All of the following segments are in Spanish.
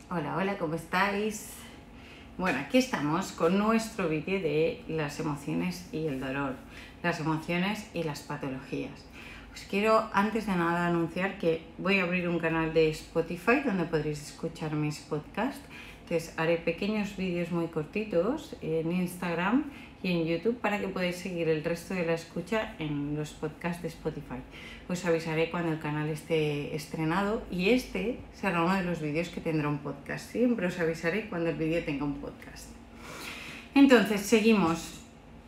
Hola, hola, ¿cómo estáis? Bueno, aquí estamos con nuestro vídeo de las emociones y el dolor, las emociones y las patologías. Os quiero antes de nada anunciar que voy a abrir un canal de Spotify donde podréis escuchar mis podcasts. Entonces haré pequeños vídeos muy cortitos en Instagram y en YouTube para que podáis seguir el resto de la escucha en los podcasts de Spotify. Os avisaré cuando el canal esté estrenado y este será uno de los vídeos que tendrá un podcast. Siempre os avisaré cuando el vídeo tenga un podcast. Entonces, seguimos.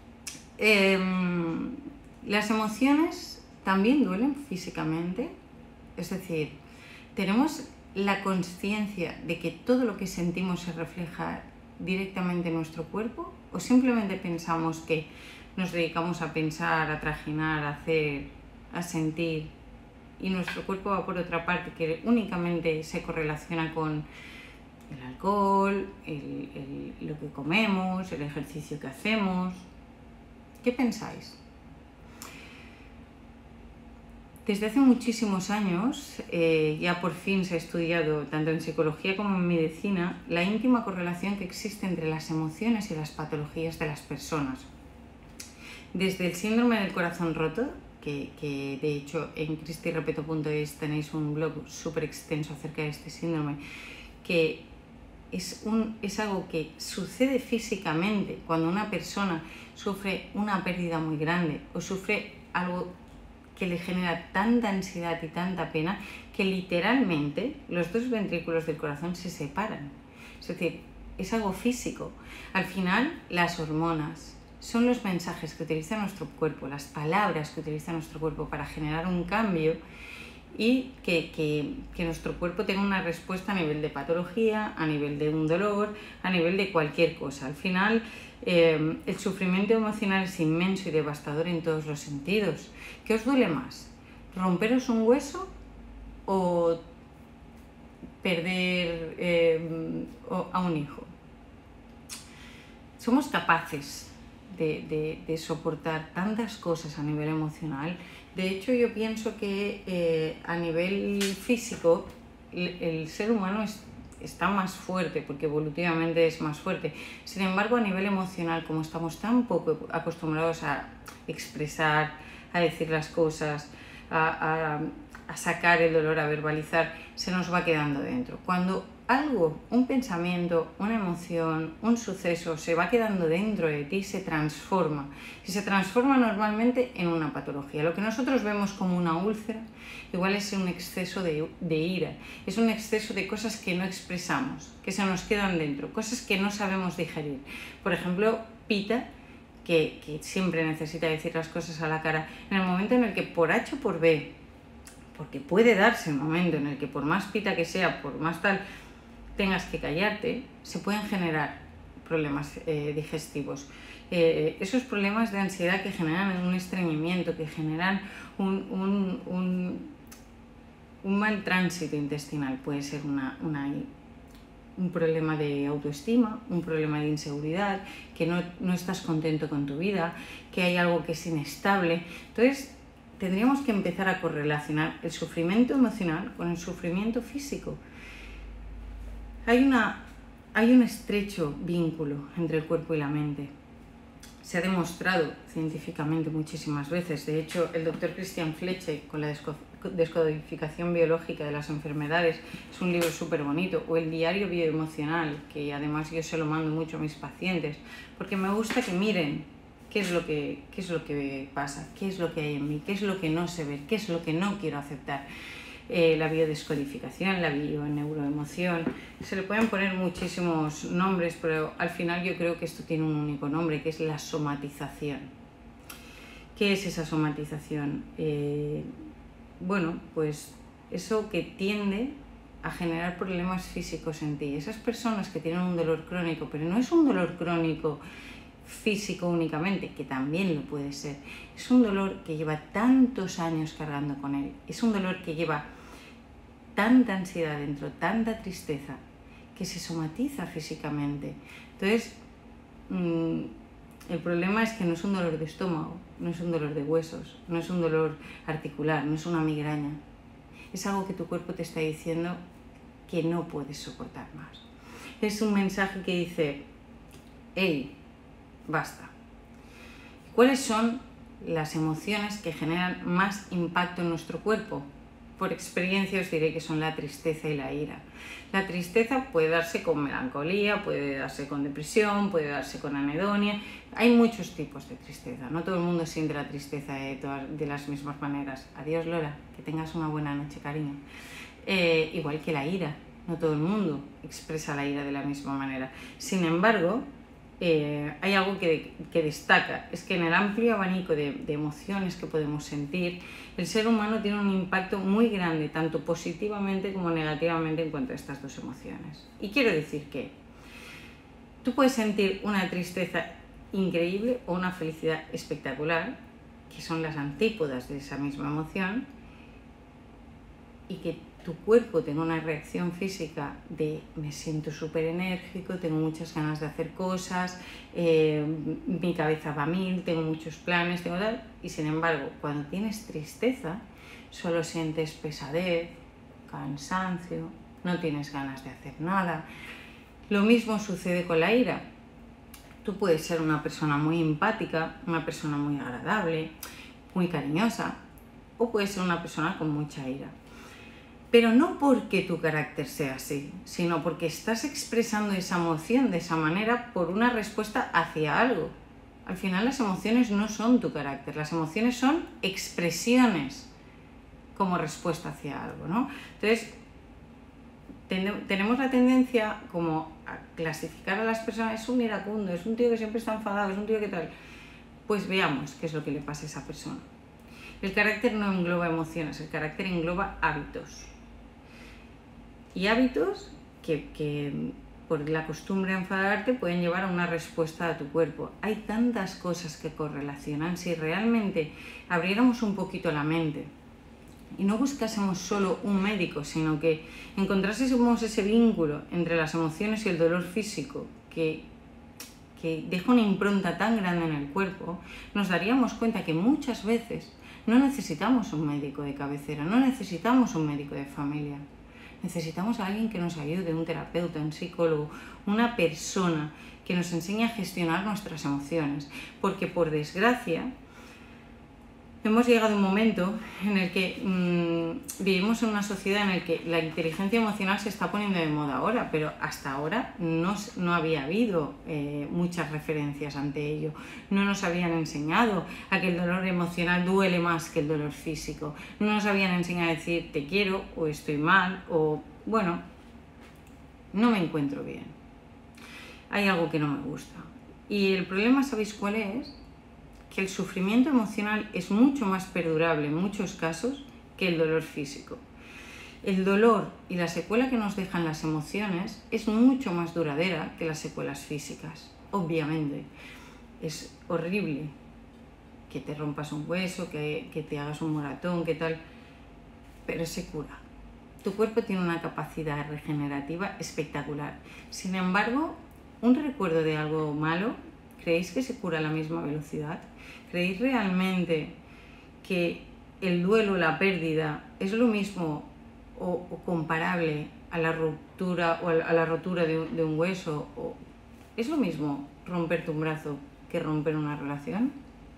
Las emociones también duelen físicamente, es decir, tenemos la conciencia de que todo lo que sentimos se refleja directamente en nuestro cuerpo, o simplemente pensamos que nos dedicamos a pensar, a trajinar, a hacer, a sentir, y nuestro cuerpo va por otra parte que únicamente se correlaciona con el alcohol, lo que comemos, el ejercicio que hacemos. ¿Qué pensáis? Desde hace muchísimos años, ya por fin se ha estudiado, tanto en psicología como en medicina, la íntima correlación que existe entre las emociones y las patologías de las personas. Desde el síndrome del corazón roto, que de hecho en cristirepeto.es tenéis un blog súper extenso acerca de este síndrome, que es algo que sucede físicamente cuando una persona sufre una pérdida muy grande o sufre algo que le genera tanta ansiedad y tanta pena que literalmente los dos ventrículos del corazón se separan. Es decir, es algo físico. Al final, las hormonas son los mensajes que utiliza nuestro cuerpo, las palabras que utiliza nuestro cuerpo para generar un cambio y que nuestro cuerpo tenga una respuesta a nivel de patología, a nivel de un dolor, a nivel de cualquier cosa. Al final, el sufrimiento emocional es inmenso y devastador en todos los sentidos. ¿Qué os duele más? ¿Romperos un hueso o perder a un hijo? Somos capaces de soportar tantas cosas a nivel emocional. De hecho, yo pienso que a nivel físico el ser humano está más fuerte, porque evolutivamente es más fuerte. Sin embargo, a nivel emocional, como estamos tan poco acostumbrados a expresar, a decir las cosas, a sacar el dolor, a verbalizar, se nos va quedando dentro. Cuando algo, un pensamiento, una emoción, un suceso se va quedando dentro de ti, se transforma. Y se transforma normalmente en una patología. Lo que nosotros vemos como una úlcera, igual es un exceso de ira. Es un exceso de cosas que no expresamos, que se nos quedan dentro, cosas que no sabemos digerir. Por ejemplo, Pita, que siempre necesita decir las cosas a la cara, en el momento en el que por H o por B, porque puede darse un momento en el que por más pita que sea, por más tal, tengas que callarte, se pueden generar problemas digestivos. Esos problemas de ansiedad que generan un estreñimiento, que generan un mal tránsito intestinal, puede ser un problema de autoestima, un problema de inseguridad, que no estás contento con tu vida, que hay algo que es inestable. Entonces, tendríamos que empezar a correlacionar el sufrimiento emocional con el sufrimiento físico. Hay un estrecho vínculo entre el cuerpo y la mente. Se ha demostrado científicamente muchísimas veces. De hecho, el doctor Christian Fleche, con la descodificación biológica de las enfermedades, es un libro súper bonito. O el diario bioemocional, que además yo se lo mando mucho a mis pacientes, porque me gusta que miren qué es lo que pasa, qué es lo que hay en mí, qué es lo que no sé ver, qué es lo que no quiero aceptar. La biodescodificación, la bioneuroemoción, se le pueden poner muchísimos nombres, pero al final yo creo que esto tiene un único nombre, que es la somatización. ¿Qué es esa somatización? Bueno, pues eso que tiende a generar problemas físicos en ti. Esas personas que tienen un dolor crónico, pero no es un dolor crónico físico únicamente, que también lo puede ser, es un dolor que lleva tantos años cargando con él, es un dolor que lleva tanta ansiedad dentro, tanta tristeza, que se somatiza físicamente. Entonces, el problema es que no es un dolor de estómago, no es un dolor de huesos, no es un dolor articular, no es una migraña. Es algo que tu cuerpo te está diciendo, que no puedes soportar más. Es un mensaje que dice, hey, basta. ¿Cuáles son las emociones que generan más impacto en nuestro cuerpo? Por experiencia os diré que son la tristeza y la ira. La tristeza puede darse con melancolía, puede darse con depresión, puede darse con anedonia. Hay muchos tipos de tristeza. No todo el mundo siente la tristeza de las mismas maneras. Adiós, Lola, que tengas una buena noche, cariño. Igual que la ira. No todo el mundo expresa la ira de la misma manera. Sin embargo, hay algo que destaca, es que en el amplio abanico de emociones que podemos sentir, el ser humano tiene un impacto muy grande, tanto positivamente como negativamente en cuanto a estas dos emociones. Y quiero decir que tú puedes sentir una tristeza increíble o una felicidad espectacular, que son las antípodas de esa misma emoción, y que tu cuerpo tenga una reacción física de me siento súper enérgico, tengo muchas ganas de hacer cosas, mi cabeza va a mil, tengo muchos planes, tengo tal, y sin embargo, cuando tienes tristeza, solo sientes pesadez, cansancio, no tienes ganas de hacer nada. Lo mismo sucede con la ira. Tú puedes ser una persona muy empática, una persona muy agradable, muy cariñosa, o puedes ser una persona con mucha ira. Pero no porque tu carácter sea así, sino porque estás expresando esa emoción de esa manera por una respuesta hacia algo. Al final las emociones no son tu carácter, las emociones son expresiones como respuesta hacia algo, ¿no? Entonces, tenemos la tendencia como a clasificar a las personas, es un iracundo, es un tío que siempre está enfadado, es un tío que tal. Pues veamos qué es lo que le pasa a esa persona. El carácter no engloba emociones, el carácter engloba hábitos. Y hábitos que por la costumbre de enfadarte pueden llevar a una respuesta a tu cuerpo. Hay tantas cosas que correlacionan. Si realmente abriéramos un poquito la mente y no buscásemos solo un médico, sino que encontrásemos ese vínculo entre las emociones y el dolor físico que deja una impronta tan grande en el cuerpo, nos daríamos cuenta que muchas veces no necesitamos un médico de cabecera, no necesitamos un médico de familia. Necesitamos a alguien que nos ayude, un terapeuta, un psicólogo, una persona que nos enseñe a gestionar nuestras emociones. Porque por desgracia hemos llegado a un momento en el que vivimos en una sociedad en la que la inteligencia emocional se está poniendo de moda ahora, pero hasta ahora no había habido muchas referencias ante ello. No nos habían enseñado a que el dolor emocional duele más que el dolor físico. No nos habían enseñado a decir te quiero o estoy mal o bueno, no me encuentro bien. Hay algo que no me gusta. Y el problema, ¿sabéis cuál es? Que el sufrimiento emocional es mucho más perdurable en muchos casos que el dolor físico. El dolor y la secuela que nos dejan las emociones es mucho más duradera que las secuelas físicas. Obviamente, es horrible que te rompas un hueso, que te hagas un moratón, que tal, pero se cura. Tu cuerpo tiene una capacidad regenerativa espectacular. Sin embargo, un recuerdo de algo malo, ¿creéis que se cura a la misma velocidad? ¿Creéis realmente que el duelo, la pérdida, es lo mismo o comparable a la ruptura o a la rotura de un hueso? ¿O es lo mismo romperte un brazo que romper una relación?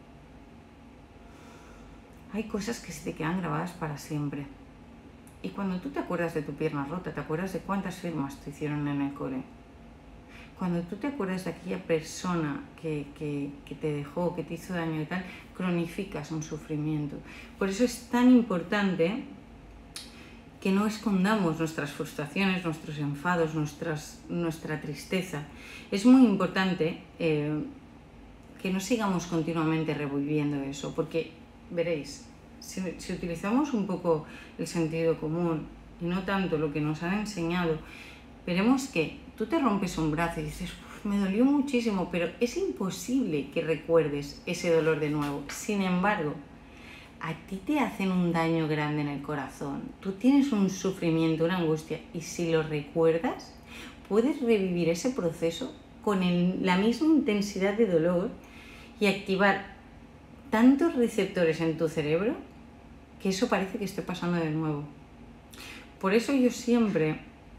Hay cosas que se te quedan grabadas para siempre. Y cuando tú te acuerdas de tu pierna rota, te acuerdas de cuántas firmas te hicieron en el cole. Cuando tú te acuerdas de aquella persona que te dejó, que te hizo daño y tal, cronificas un sufrimiento. Por eso es tan importante que no escondamos nuestras frustraciones, nuestros enfados, nuestra tristeza. Es muy importante que no sigamos continuamente revolviendo eso, porque veréis, si utilizamos un poco el sentido común y no tanto lo que nos han enseñado, veremos que tú te rompes un brazo y dices, me dolió muchísimo, pero es imposible que recuerdes ese dolor de nuevo. Sin embargo, a ti te hacen un daño grande en el corazón, tú tienes un sufrimiento, una angustia, y si lo recuerdas, puedes revivir ese proceso con la misma intensidad de dolor y activar tantos receptores en tu cerebro que eso parece que esté pasando de nuevo. Por eso yo siempre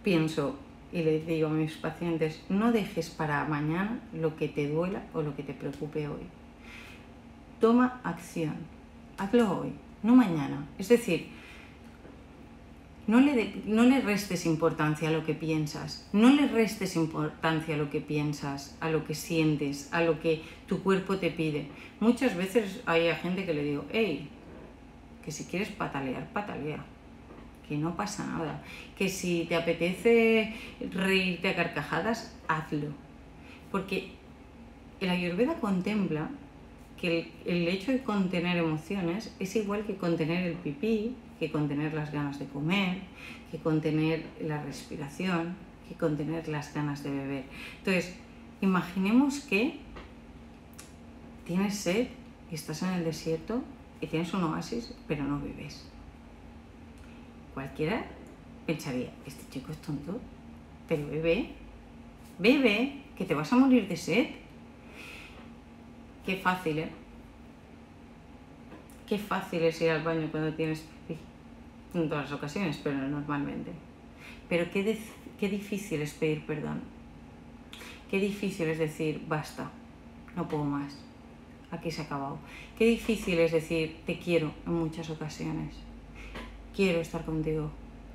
pienso y les digo a mis pacientes, no dejes para mañana lo que te duela o lo que te preocupe hoy. Toma acción, hazlo hoy, no mañana. Es decir, no le restes importancia a lo que piensas, no le restes importancia a lo que piensas, a lo que sientes, a lo que tu cuerpo te pide. Muchas veces hay gente que le digo, hey, que si quieres patalear, patalea, que no pasa nada, que si te apetece reírte a carcajadas, hazlo. Porque el Ayurveda contempla que el hecho de contener emociones es igual que contener el pipí, que contener las ganas de comer, que contener la respiración, que contener las ganas de beber. Entonces, imaginemos que tienes sed y estás en el desierto y tienes un oasis, pero no bebes. Cualquiera pensaría, este chico es tonto, pero bebe, que te vas a morir de sed. Qué fácil, ¿eh? Qué fácil es ir al baño cuando tienes pipí. En todas las ocasiones, pero normalmente. Pero qué difícil es pedir perdón. Qué difícil es decir, basta, no puedo más, aquí se ha acabado. Qué difícil es decir, te quiero en muchas ocasiones. Quiero estar contigo.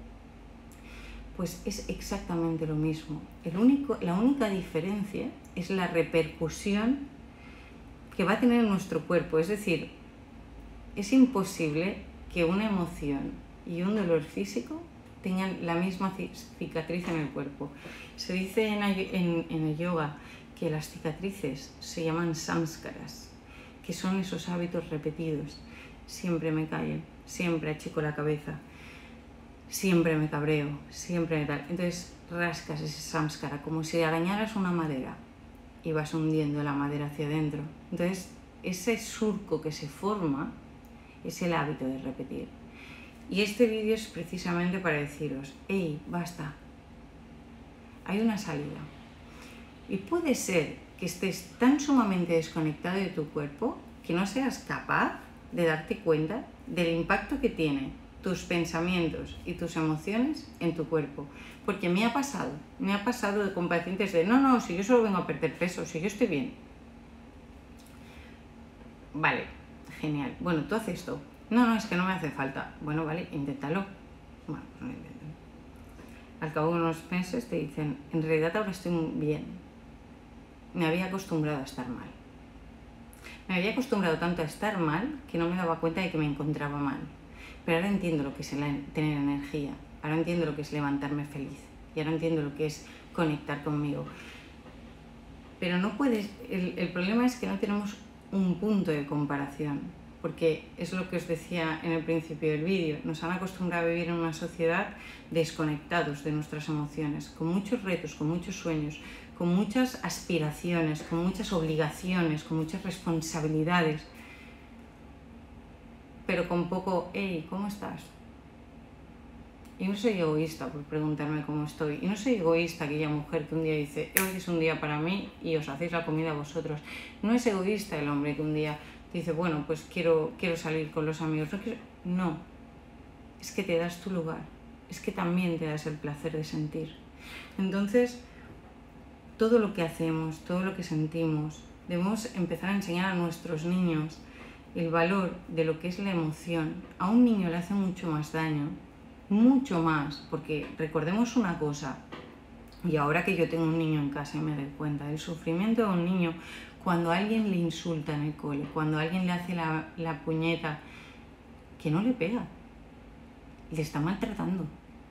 Pues es exactamente lo mismo. La única diferencia es la repercusión que va a tener en nuestro cuerpo. Es decir, es imposible que una emoción y un dolor físico tengan la misma cicatriz en el cuerpo. Se dice en el yoga que las cicatrices se llaman samskaras, que son esos hábitos repetidos. Siempre me callo, siempre achico la cabeza, siempre me cabreo, siempre me tal. Entonces rascas ese samskara como si arañaras una madera y vas hundiendo la madera hacia adentro. Entonces ese surco que se forma es el hábito de repetir. Y este vídeo es precisamente para deciros, hey, basta, hay una salida. Y puede ser que estés tan sumamente desconectado de tu cuerpo que no seas capaz de darte cuenta del impacto que tienen tus pensamientos y tus emociones en tu cuerpo. Porque me ha pasado con pacientes de, no, si yo solo vengo a perder peso, si yo estoy bien. Vale, genial, bueno, tú haces esto. No, es que no me hace falta. Bueno, vale, inténtalo. Bueno, no lo intenten. Al cabo de unos meses te dicen, en realidad ahora estoy muy bien. Me había acostumbrado a estar mal. Me había acostumbrado tanto a estar mal que no me daba cuenta de que me encontraba mal. Pero ahora entiendo lo que es tener energía. Ahora entiendo lo que es levantarme feliz. Y ahora entiendo lo que es conectar conmigo. Pero no puedes... El problema es que no tenemos un punto de comparación. Porque es lo que os decía en el principio del vídeo, nos han acostumbrado a vivir en una sociedad desconectados de nuestras emociones, con muchos retos, con muchos sueños, con muchas aspiraciones, con muchas obligaciones, con muchas responsabilidades, pero con poco, hey, ¿cómo estás? Y no soy egoísta por preguntarme cómo estoy, y no soy egoísta aquella mujer que un día dice, hoy es un día para mí y os hacéis la comida vosotros. No es egoísta el hombre que un día dice, bueno, pues quiero salir con los amigos. No, es que te das tu lugar, es que también te das el placer de sentir. Entonces, todo lo que hacemos, todo lo que sentimos, debemos empezar a enseñar a nuestros niños el valor de lo que es la emoción. A un niño le hace mucho más daño, mucho más, porque recordemos una cosa, y ahora que yo tengo un niño en casa y me doy cuenta, el sufrimiento de un niño cuando alguien le insulta en el cole, cuando alguien le hace la puñeta, que no le pega, le está maltratando.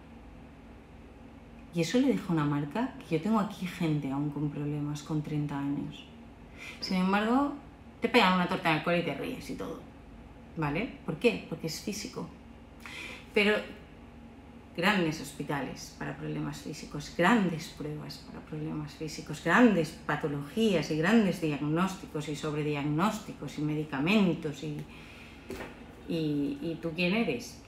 Y eso le deja una marca, que yo tengo aquí gente aún con problemas, con 30 años. Sin embargo, te pegan una torta en el cole y te ríes y todo, ¿vale? ¿Por qué? Porque es físico. Pero grandes hospitales para problemas físicos, grandes pruebas para problemas físicos, grandes patologías y grandes diagnósticos y sobrediagnósticos y medicamentos y ¿tú quién eres?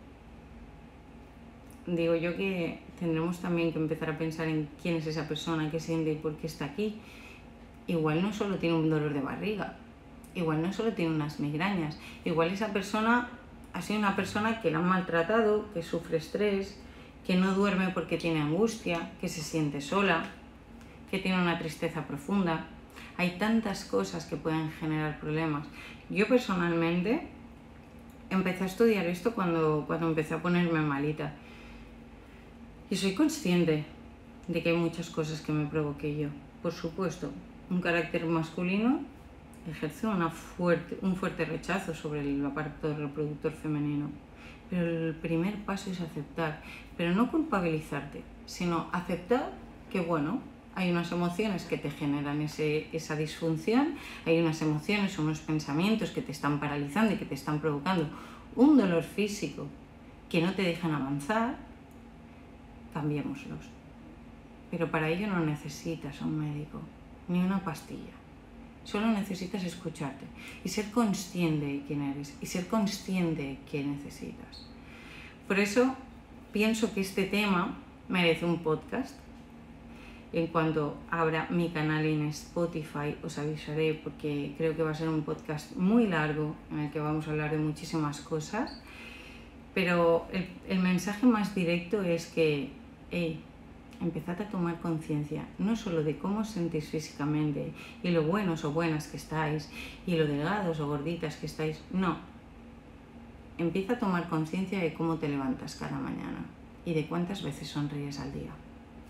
Digo yo que tendremos también que empezar a pensar en quién es esa persona, qué siente y por qué está aquí. Igual no solo tiene un dolor de barriga, igual no solo tiene unas migrañas, igual esa persona ha sido una persona que la han maltratado, que sufre estrés, que no duerme porque tiene angustia, que se siente sola, que tiene una tristeza profunda. Hay tantas cosas que pueden generar problemas. Yo personalmente empecé a estudiar esto cuando empecé a ponerme malita. Y soy consciente de que hay muchas cosas que me provoqué yo. Por supuesto, un carácter masculino ejerce un fuerte rechazo sobre el aparato reproductor femenino. Pero el primer paso es aceptar, pero no culpabilizarte, sino aceptar que, bueno, hay unas emociones que te generan esa disfunción, hay unas emociones o unos pensamientos que te están paralizando y que te están provocando un dolor físico que no te dejan avanzar. Cambiémoslos. Pero para ello no necesitas a un médico, ni una pastilla. Solo necesitas escucharte y ser consciente de quién eres y ser consciente de qué necesitas. Por eso pienso que este tema merece un podcast. En cuanto abra mi canal en Spotify os avisaré, porque creo que va a ser un podcast muy largo en el que vamos a hablar de muchísimas cosas. Pero el mensaje más directo es que empezad a tomar conciencia no solo de cómo os sentís físicamente y lo buenos o buenas que estáis y lo delgados o gorditas que estáis, no. Empieza a tomar conciencia de cómo te levantas cada mañana y de cuántas veces sonríes al día.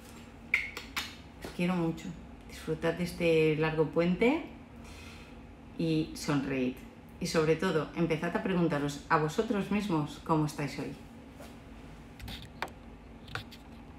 Os quiero mucho. Disfrutad de este largo puente y sonreíd. Y sobre todo, empezad a preguntaros a vosotros mismos cómo estáis hoy.